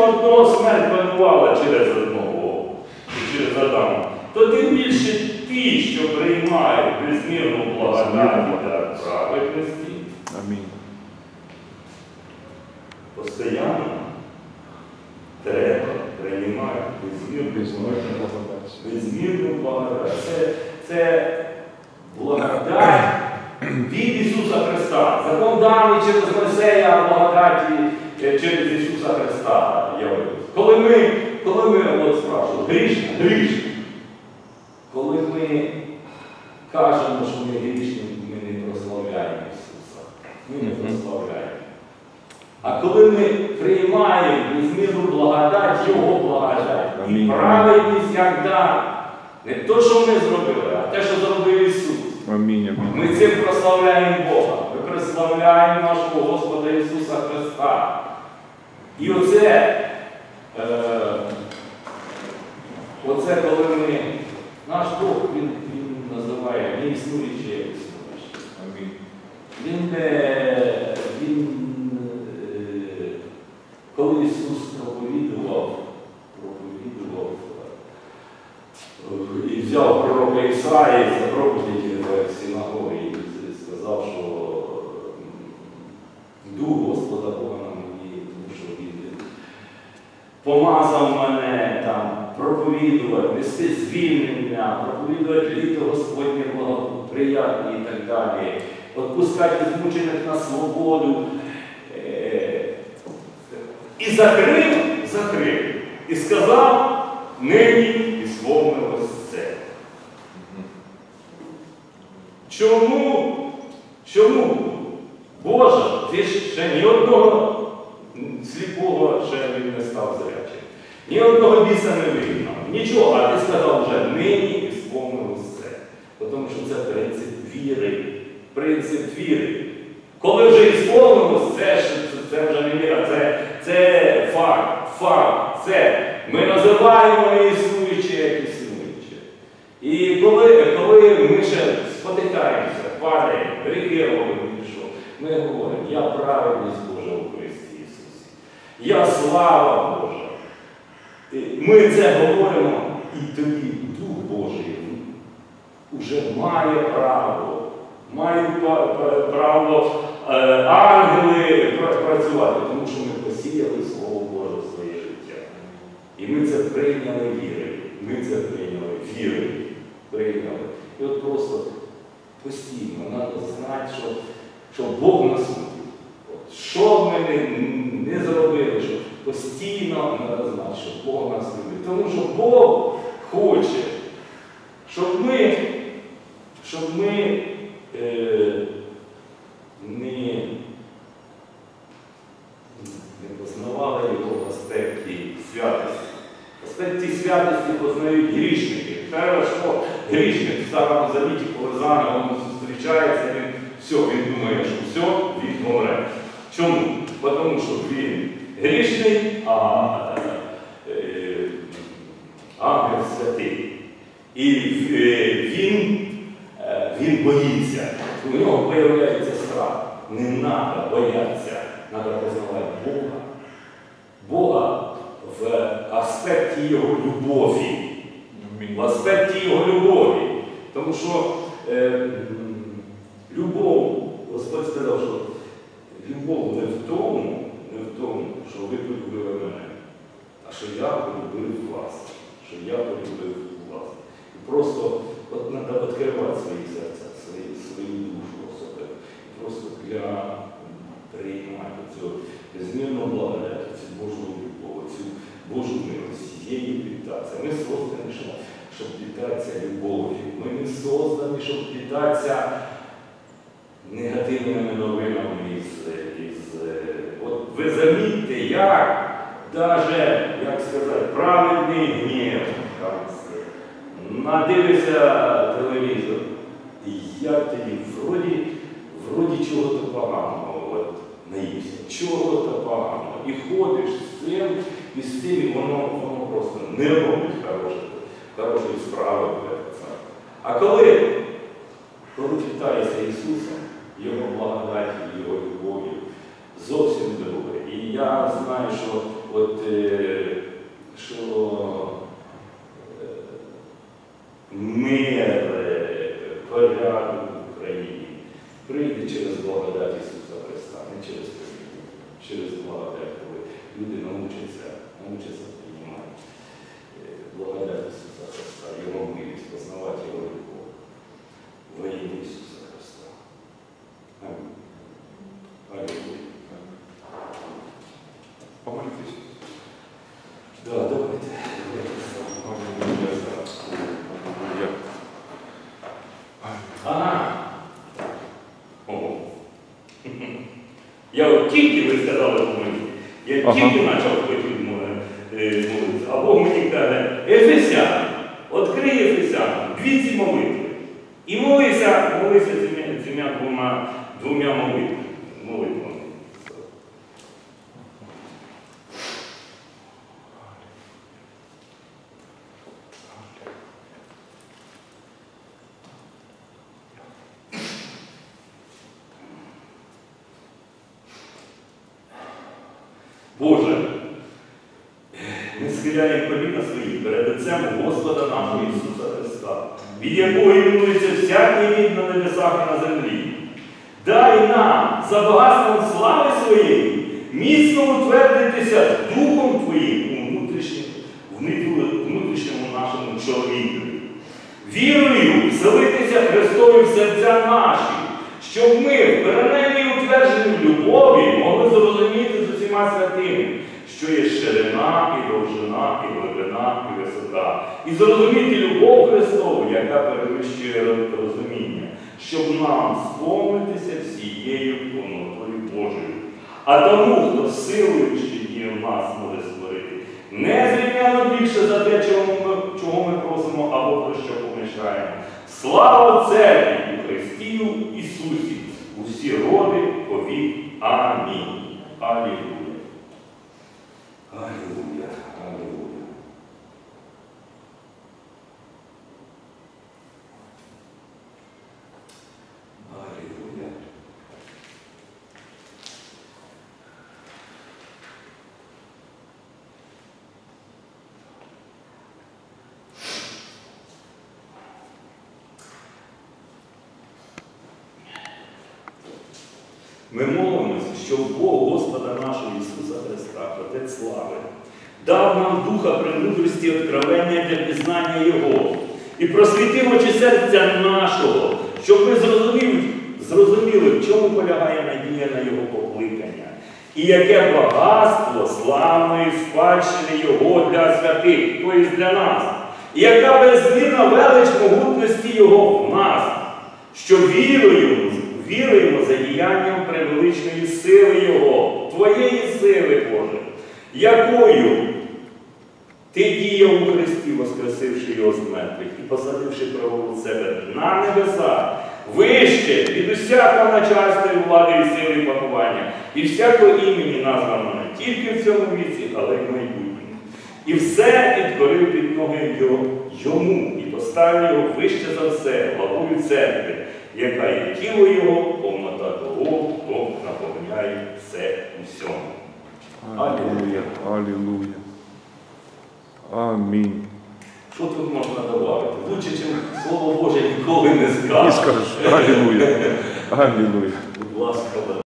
одного смерть панувала через одного, через Адама, то тим більше ті, що приймають безмірну благодать та праведності, Амінь. постійно треба приймати безмірну благодать. Це благодать від Ісуса Христа. Закон даний через Мойсея, а благодаті через Ісуса Христа явився. Коли ми от спрашуємо, грішні. Коли ми кажемо, що ми грішні, ми не прославляємо Ісуса. Ми не прославляємо. А коли ми приймаємо безмірну благодать, Його благодать, і праведність як дар, не те, що ми зробили, а те, що зробив Ісус. Амінь, амінь. Ми цим прославляємо Бога. Ми прославляємо нашого Господа Ісуса Христа. І оце коли ми, наш Бог, Він називає неіснуючий як існуючий. Амінь. Коли Ісус проповідував і взяв пророка Ісаї за проповіді в синагогі і сказав, що Дух Господа Бога на мені, тому що Він помазав мене там проповідувати, нести звільнення, проповідувати літо Господнє благоприятне і так далі, відпускати змучених на свободу. І закрив, і сказав, нині ісповнилось це. Чому? Боже, ти ж ще ні одного сліпого ще він не став зрячим. Ні одного біса не вигнав. Нічого, а ти сказав вже, нині ісповнилось це. Тому що це принцип віри. Принцип віри. Коли вже ісповнилось, це вже не віра, це факт. Це ми називаємо неіснуюче як існуюче. І коли ми ще спотикаємося, падаємо, гріхи робимо, ми говоримо, я праведність Божа у Христі Ісусі. Я слава Божа. Ми це говоримо, і тоді Дух Божий вже має право. Мають право ангели працювати, тому що ми посіяли Слово Боже в своє життя. І ми це прийняли вірою. І от просто постійно треба знати, що Бог нас любить. Що б ми не зробили, що постійно треба знати, що Бог нас любить. Тому що Бог хоче, щоб ми не познавали його в аспекті святості. В аспекті святості познають грішники. Що грішник в Старому Завіті, коли заново зустрічається, він думає, що все, він помре. Чому? Тому що він грішний, а ангел святий. І він боїться. У нього з'являється страх. Не треба боятися. Треба познавати Бога в аспекті Його любові. В аспекті Його любові. Тому що любов, Господь сказав, що любов не в тому, що ви полюбили мене, а що я полюбив вас. І просто треба відкривати свої серця, свою душу особливо. Просто для приймати цю безмірну благодать, цю Божу любов, цю Божу милость, її питатися. Ми создані, щоб питатися любов'ю. Ми не создані, щоб питатися негативними новинами От ви замітьте, як сказати, праведний гнів, надивишся телевізор, і як тоді вроді чого-то поганого наївся, чого-то поганого. І ходиш з цим, і з цим, і воно просто не робить хорошої справи. А коли питаєшся Ісусом, Його благодаті, Його любов'ю, зовсім друге. І я знаю, що що мир, порядок в Україні прийде через благодать Ісуса Христа, не через релігію, через благодать, коли люди навчаться приймати благодать Ісуса Христа, Його милість, познавати Його любов во ім'я Ісуса Христа. Амінь. Алілуя. Помолитесь. Да, давайте. Ага. Ого. Я от тільки ви сказали помилити. Я тільки почав хотіти молитися. А Бог мені каже, Ефесян, відкрий Ефесян, дві ці молитви. І молися цими двома молитвами. Боже, ми схиляємо коліна свої перед Отцем Господа нашого Ісуса Христа, від якого іменується всякий рід на небесах і на землі. Дай нам за багатством слави своєї міцно утвердитися Духом Твоїм у внутрішньому нашому чоловіку. Вірою вселитися Христові в серця наші, щоб ми в перемені утверджені в любові могли зрозуміти з усіма святими, що є ширина, і довжина, і глибина, і висота. І зрозуміти любов Христову, яка перевищує розуміння, щоб нам сповнитися всією повнотою Божою. А тому, хто силою, що є в нас, може створити, незрівняно більше за те, чого ми просимо або про що помішаємо. Слава Церкві у Христі Ісусі, усі роди повік. Амінь. Алілуя. Алілуя. Алілуя. Алілуя. Ми молимося, щоб Бог Господа нашого Ісуса Христа, Отець слави, дав нам духа премудрості і откровення для пізнання Його і просвітив очі серця нашого, щоб ми зрозуміли, в чому полягає надія на Його покликання, і яке багатство славної спадщини Його для святих, тобто для нас, і яка безмірна велич могутності Його в нас, що віруємо за діянням превеличної сили Його, Твоєї сили, Боже, якою Ти діяв у Христі, воскресивши Його з мертвих і посадивши праворуч себе на небесах, вище від усякого начальства і влади і сили і панування, і всякого імені названого не тільки в цьому віці, але й в майбутньому. І все підкорив під ноги Йому, і поставив Його вище за все, главою церкви, яка є тіло Його, повнота того, хто наповняє все у всьому. Алілуя. Алілуя. Амінь. Що тут можна додати? Лучше, ніж Слово Боже, ніколи не скажеш. Не скажеш. Алілуя. Алілуя. Будь ласка,